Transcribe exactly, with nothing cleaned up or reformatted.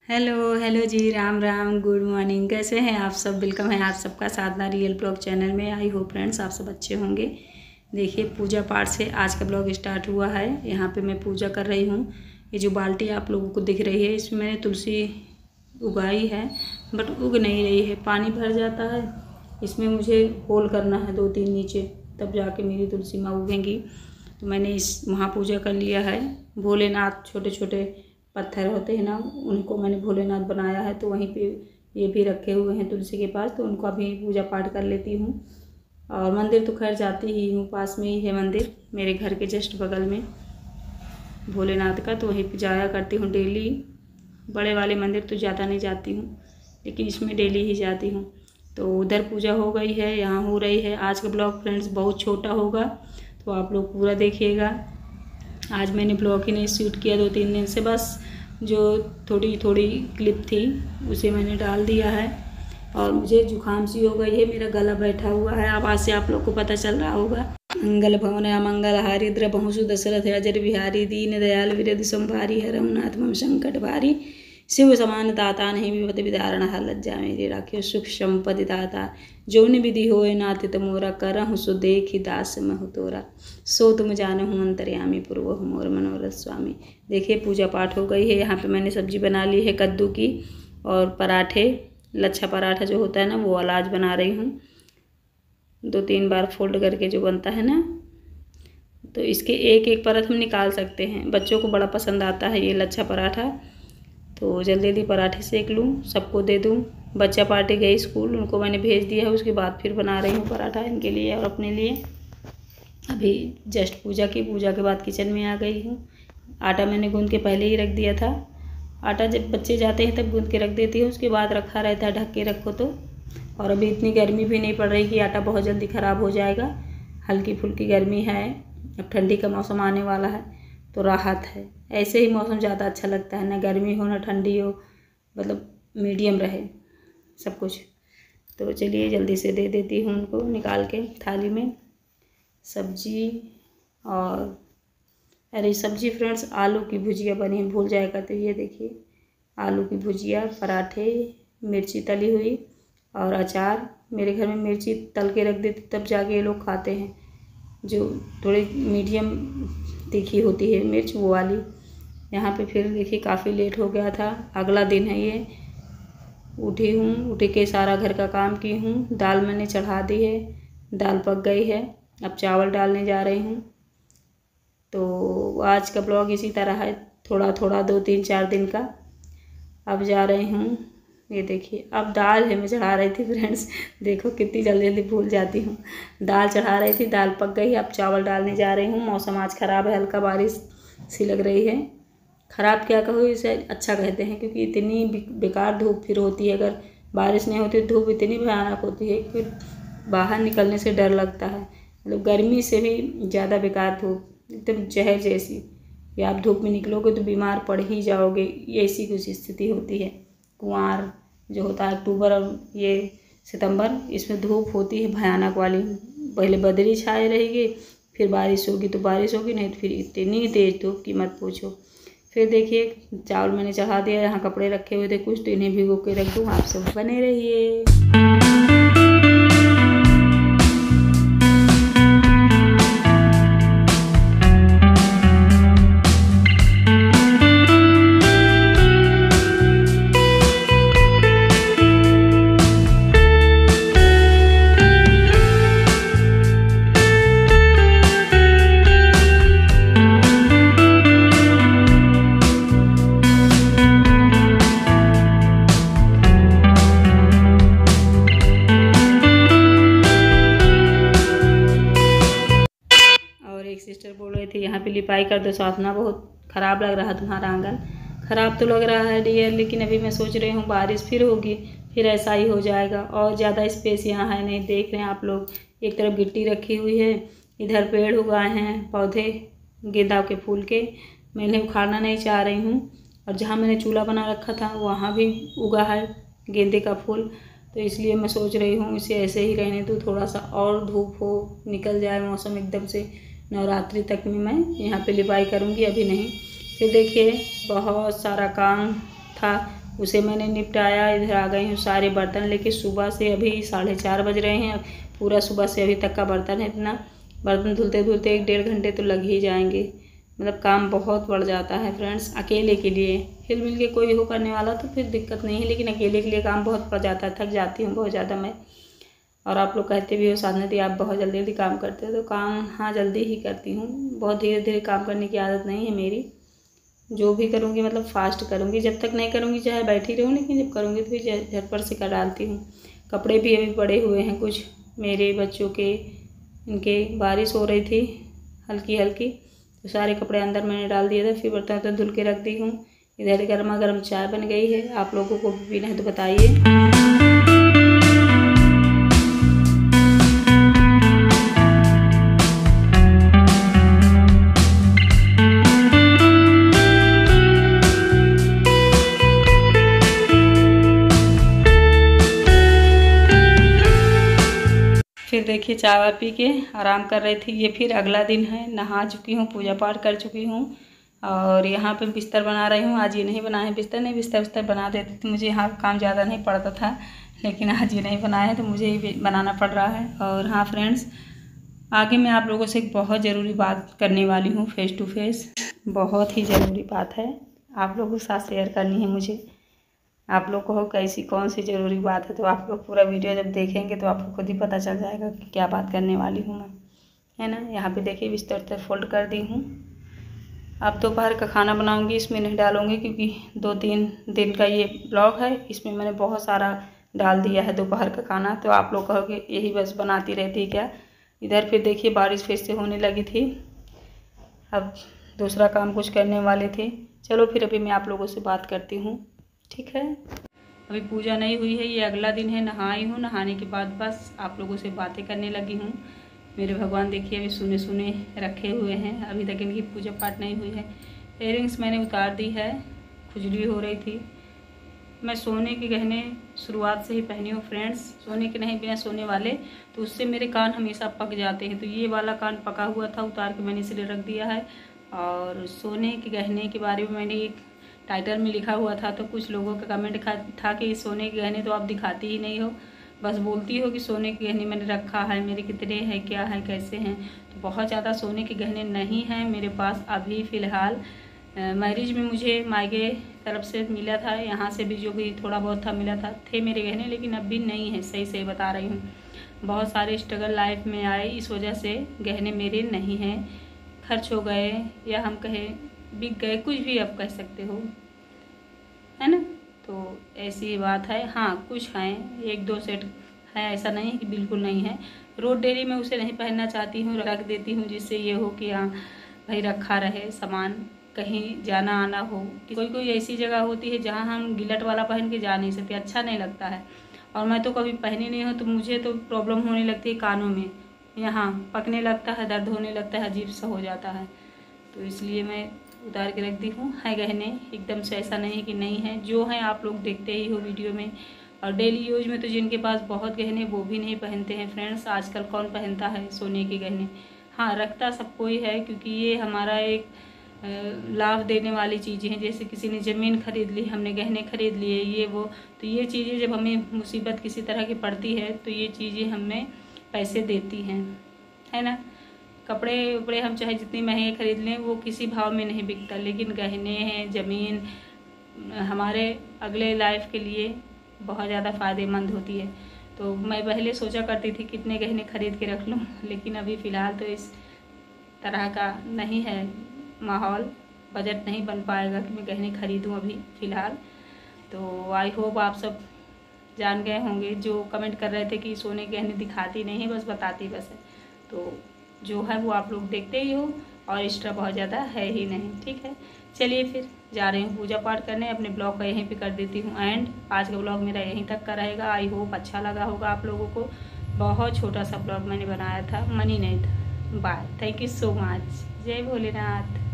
Hello hello ji, Ram Ram, good morning. कैसे हैं आप सब? वेलकम है आप सबका साधना रियल ब्लॉग चैनल में। आई होप फ्रेंड्स आप सब अच्छे होंगे। देखिए, पूजा पाठ से आज का ब्लॉग स्टार्ट हुआ है। यहाँ पे मैं पूजा कर रही हूँ। ये जो बाल्टी आप लोगों को दिख रही है, इसमें मैंने तुलसी उगाई है, बट उग नहीं रही है, पानी भर जाता है। इसमें मुझे होल करना है दो तीन नीचे, तब जाके मेरी तुलसी माँ उगेंगी। तो मैंने इस वहाँ पूजा कर लिया है। भोलेनाथ छोटे छोटे पत्थर होते हैं ना, उनको मैंने भोलेनाथ बनाया है। तो वहीं पे ये भी रखे हुए हैं तुलसी के पास, तो उनको अभी पूजा पाठ कर लेती हूँ। और मंदिर तो खैर जाती ही हूँ, पास में ही है मंदिर मेरे घर के जस्ट बगल में भोलेनाथ का, तो वहीं पे जाया करती हूँ डेली। बड़े वाले मंदिर तो ज़्यादा नहीं जाती हूँ, लेकिन इसमें डेली ही जाती हूँ। तो उधर पूजा हो गई है, यहाँ हो रही है। आज का ब्लॉग फ्रेंड्स बहुत छोटा होगा, तो आप लोग पूरा देखिएगा। आज मैंने ब्लॉग ही नहीं शूट किया दो तीन दिन से, बस जो थोड़ी थोड़ी क्लिप थी उसे मैंने डाल दिया है। और मुझे जुकाम सी हो गई है, मेरा गला बैठा हुआ है, आवाज़ से आप लोग को पता चल रहा होगा। मंगल भवन अमंगल हारी द्रवहुसु दशरथ अजर बिहारी दीन दयाल विरद संभारी हरहुनाथ मम संकट भारी शिव समान दाता नहीं विपद विदारण लज्जा मेरी राखे सुख संपदि दाता जौन विधि होए नाथ तमोरा करहु सो देखि दास महु तोरा सो तुम जानहु अंतर्यामी पूर्व मोर मनोरथ स्वामी। देखिए, पूजा पाठ हो गई है। यहाँ पे मैंने सब्जी बना ली है कद्दू की, और पराठे, लच्छा पराठा जो होता है ना, वो वाला आज बना रही हूँ। दो तीन बार फोल्ड करके जो बनता है ना, तो इसके एक एक परत हम निकाल सकते हैं। बच्चों को बड़ा पसंद आता है ये लच्छा पराठा, तो जल्दी जल्दी पराठे सेक लूँ, सबको दे दूँ। बच्चा पार्टी गई स्कूल, उनको मैंने भेज दिया है। उसके बाद फिर बना रही हूँ पराठा इनके लिए और अपने लिए। अभी जस्ट पूजा की, पूजा के बाद किचन में आ गई हूँ। आटा मैंने गूँध के पहले ही रख दिया था। आटा जब बच्चे जाते हैं तब गूँध के रख देती हूँ, उसके बाद रखा रहता है ढक के रखो तो। और अभी इतनी गर्मी भी नहीं पड़ रही कि आटा बहुत जल्दी ख़राब हो जाएगा। हल्की फुल्की गर्मी है, अब ठंडी का मौसम आने वाला है तो राहत है। ऐसे ही मौसम ज़्यादा अच्छा लगता है, ना गर्मी हो ना ठंडी हो, मतलब मीडियम रहे सब कुछ। तो चलिए जल्दी से दे देती हूँ उनको निकाल के थाली में सब्जी। और अरे सब्जी फ्रेंड्स, आलू की भुजिया बनी, भूल जाएगा तो ये देखिए, आलू की भुजिया, पराठे, मिर्ची तली हुई और अचार। मेरे घर में मिर्ची तल के रख देती तब जाके ये लोग खाते हैं, जो थोड़ी मीडियम तीखी होती है मिर्च, वो वाली। यहाँ पे फिर देखिए काफ़ी लेट हो गया था, अगला दिन है ये। उठी हूँ, उठ के सारा घर का काम की हूँ। दाल मैंने चढ़ा दी है, दाल पक गई है। अब चावल डालने जा रही हूँ। तो आज का ब्लॉग इसी तरह है, थोड़ा थोड़ा दो तीन चार दिन का। अब जा रही हूँ, ये देखिए। अब दाल है मैं चढ़ा रही थी फ्रेंड्स, देखो कितनी जल्दी जल्दी भूल जाती हूँ। दाल चढ़ा रही थी, दाल पक गई, अब चावल डालने जा रही हूँ। मौसम आज ख़राब है, हल्का बारिश सी लग रही है। ख़राब क्या कहो, इसे अच्छा कहते हैं, क्योंकि इतनी बेकार धूप फिर होती है। अगर बारिश नहीं होती धूप इतनी भयानक होती है, फिर बाहर निकलने से डर लगता है। मतलब गर्मी से भी ज़्यादा बेकार धूप, एकदम जहर जैसी। या आप धूप में निकलोगे तो बीमार पड़ ही जाओगे, ऐसी कुछ स्थिति होती है। कुंवार जो होता है अक्टूबर और ये सितंबर, इसमें धूप होती है भयानक वाली। पहले बदली छाए रहेगी, फिर बारिश होगी तो बारिश होगी, नहीं तो फिर इतनी तेज़ धूप की मत पूछो। फिर देखिए चावल मैंने चढ़ा दिया, यहाँ कपड़े रखे हुए थे कुछ, तो इन्हें भिगो के रख दूँ। आप सब बने रहिए। सिस्टर बोल रही थी यहाँ पे लिपाई कर दो साधना, बहुत ख़राब लग रहा तुम्हारा आंगन। ख़राब तो लग रहा है डियर, लेकिन अभी मैं सोच रही हूँ बारिश फिर होगी, फिर ऐसा ही हो जाएगा। और ज़्यादा स्पेस यहाँ है नहीं, देख रहे हैं आप लोग। एक तरफ गिट्टी रखी हुई है, इधर पेड़ उगाए हैं पौधे गेंदा के फूल के, मैंने उखाड़ना नहीं चाह रही हूँ। और जहाँ मैंने चूल्हा बना रखा था वहाँ भी उगा है गेंदे का फूल, तो इसलिए मैं सोच रही हूँ इसे ऐसे ही रहने दूँ। थोड़ा सा और धूप हो, निकल जाए मौसम एकदम से, नवरात्रि तक में मैं यहाँ पे लिपाई करूँगी, अभी नहीं। फिर देखिए बहुत सारा काम था, उसे मैंने निपटाया। इधर आ गई हूँ सारे बर्तन लेके। सुबह से अभी साढ़े चार बज रहे हैं, पूरा सुबह से अभी तक का बर्तन है। इतना बर्तन धुलते धुलते एक डेढ़ घंटे तो लग ही जाएंगे। मतलब काम बहुत बढ़ जाता है फ्रेंड्स। अकेले के लिए हिल मिल के कोई हो करने वाला तो फिर दिक्कत नहीं है, लेकिन अकेले के लिए काम बहुत बढ़ जाता है। थक जाती हूँ बहुत ज़्यादा मैं। और आप लोग कहते भी हो साधना दी आप बहुत जल्दी जल्दी काम करते हो, तो काम हाँ जल्दी ही करती हूँ। बहुत धीरे धीरे काम करने की आदत नहीं है मेरी। जो भी करूँगी मतलब फास्ट करूँगी। जब तक नहीं करूँगी चाहे बैठी रहूँ, लेकिन जब करूँगी तो फिर झटपट से कर डालती हूँ। कपड़े भी अभी पड़े हुए हैं कुछ मेरे बच्चों के, इनके बारिश हो रही थी हल्की हल्की, तो सारे कपड़े अंदर मैंने डाल दिए थे। फिर बर्तन तो धुल के रख दी हूँ। इधर गर्मा गर्म चाय बन गई है। आप लोगों को भी पीना है तो बताइए। फिर देखिए चाय वाय पी के आराम कर रही थी। ये फिर अगला दिन है, नहा चुकी हूँ, पूजा पाठ कर चुकी हूँ और यहाँ पे बिस्तर बना रही हूँ। आज ये नहीं बनाए बिस्तर, नहीं बिस्तर बिस्तर बना देती थी, मुझे यहाँ काम ज़्यादा नहीं पड़ता था, लेकिन आज ये नहीं बनाया है तो मुझे ही बनाना पड़ रहा है। और हाँ फ्रेंड्स, आगे मैं आप लोगों से एक बहुत ज़रूरी बात करने वाली हूँ, फेस टू फेस। बहुत ही ज़रूरी बात है, आप लोगों के साथ शेयर करनी है मुझे। आप लोग को हो कैसी कौन सी ज़रूरी बात है, तो आप लोग पूरा वीडियो जब देखेंगे तो आपको खुद ही पता चल जाएगा कि क्या बात करने वाली हूँ मैं, है ना। यहाँ पे देखिए बिस्तर उस्तर फोल्ड कर दी हूँ। अब दोपहर का खाना बनाऊँगी, इसमें नहीं डालूँगी क्योंकि दो तीन दिन का ये ब्लॉग है, इसमें मैंने बहुत सारा डाल दिया है दोपहर का खाना। तो आप लोग कहोगे यही बस बनाती रहती है क्या। इधर फिर देखिए बारिश फिर से होने लगी थी, अब दूसरा काम कुछ करने वाले थे। चलो फिर अभी मैं आप लोगों से बात करती हूँ, ठीक है। अभी पूजा नहीं हुई है, ये अगला दिन है। नहाई हूँ, नहाने के बाद बस आप लोगों से बातें करने लगी हूँ। मेरे भगवान देखिए अभी सुने सुने रखे हुए हैं, अभी तक इनकी पूजा पाठ नहीं हुई है। इयररिंग्स मैंने उतार दी है, खुजली हो रही थी। मैं सोने के गहने शुरुआत से ही पहनी हूँ फ्रेंड्स, सोने के नहीं बिना सोने वाले, तो उससे मेरे कान हमेशा पक जाते हैं। तो ये वाला कान पका हुआ था, उतार के मैंने इसलिए रख दिया है। और सोने के गहने के बारे में मैंने एक टाइटल में लिखा हुआ था, तो कुछ लोगों का कमेंट था कि सोने के गहने तो आप दिखाती ही नहीं हो, बस बोलती हो कि सोने के गहने मैंने रखा है, मेरे कितने हैं, क्या है, कैसे हैं। तो बहुत ज़्यादा सोने के गहने नहीं हैं मेरे पास अभी फ़िलहाल। मैरिज में मुझे मायके तरफ से मिला था, यहाँ से भी जो भी थोड़ा बहुत था मिला था, थे मेरे गहने, लेकिन अब भी नहीं है, सही से बता रही हूँ। बहुत सारे स्ट्रगल लाइफ में आए, इस वजह से गहने मेरे नहीं हैं, खर्च हो गए या हम कहें बिक गए, कुछ भी आप कह सकते हो, है ना। तो ऐसी बात है। हाँ कुछ हैं, एक दो सेट है, ऐसा नहीं है कि बिल्कुल नहीं है। रोज डेली मैं उसे नहीं पहनना चाहती हूँ, रख देती हूँ, जिससे ये हो कि हाँ भाई रखा रहे सामान, कहीं जाना आना हो। कोई कोई ऐसी जगह होती है जहाँ हम गिलट वाला पहन के जा नहीं सकते, अच्छा नहीं लगता है। और मैं तो कभी पहनी नहीं हूँ, तो मुझे तो प्रॉब्लम होने लगती है कानों में, यहाँ पकने लगता है, दर्द होने लगता है, अजीब सा हो जाता है। तो इसलिए मैं उतार के रख दी हूँ। है गहने एकदम से, ऐसा नहीं है कि नहीं है, जो हैं आप लोग देखते ही हो वीडियो में। और डेली यूज में तो जिनके पास बहुत गहने वो भी नहीं पहनते हैं फ्रेंड्स। आजकल कौन पहनता है सोने के गहने। हाँ रखता सबको ही है, क्योंकि ये हमारा एक लाभ देने वाली चीज़ें हैं। जैसे किसी ने ज़मीन खरीद ली, हमने गहने खरीद लिए, ये वो, तो ये चीज़ें जब हमें मुसीबत किसी तरह की पड़ती है तो ये चीज़ें हमें पैसे देती हैं, है ना। कपड़े उपड़े हम चाहे जितनी महंगे खरीद लें वो किसी भाव में नहीं बिकता, लेकिन गहने हैं, ज़मीन हमारे अगले लाइफ के लिए बहुत ज़्यादा फ़ायदेमंद होती है। तो मैं पहले सोचा करती थी कितने गहने खरीद के रख लूँ, लेकिन अभी फ़िलहाल तो इस तरह का नहीं है माहौल, बजट नहीं बन पाएगा कि मैं गहने खरीदूँ अभी फ़िलहाल। तो आई होप आप सब जान गए होंगे, जो कमेंट कर रहे थे कि सोने के गहने दिखाती नहीं है, बस बताती बस है। तो जो है वो आप लोग देखते ही हो, और एक्स्ट्रा बहुत ज़्यादा है ही नहीं, ठीक है। चलिए फिर जा रही हूँ पूजा पाठ करने, अपने ब्लॉग का यहीं पे कर देती हूँ एंड। आज का ब्लॉग मेरा यहीं तक का रहेगा। आई होप अच्छा लगा होगा आप लोगों को। बहुत छोटा सा ब्लॉग मैंने बनाया था, मनी नहीं था। Bye, thank you so much. जय भोलेनाथ।